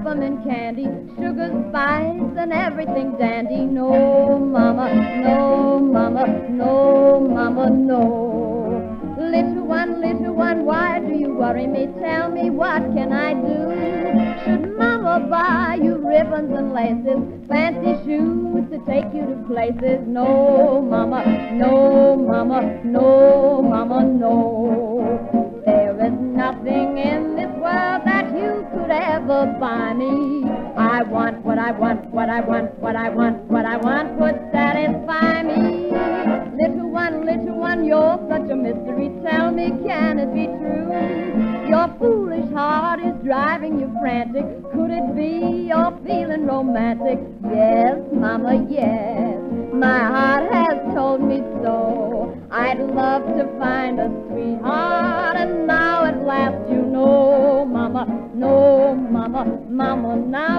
peppermint candy, sugar, spice, and everything dandy. No, mama, no, mama, no, mama, no. Little one, why do you worry me? Tell me, what can I do? Should mama buy you ribbons and laces, fancy shoes to take you to places? No, mama, no, mama, no, mama, no. There is nothing in this world that you could ever buy me. I want what I want, what I want, what I want, what I want would satisfy me. Little one, you're such a mystery. Tell me, can it be true? Your foolish heart is driving you frantic. Could it be you're feeling romantic? Yes, mama, yes. My heart has told me so. I'd love to find a sweetheart, and now at last you know, mama, no, mama, mama, now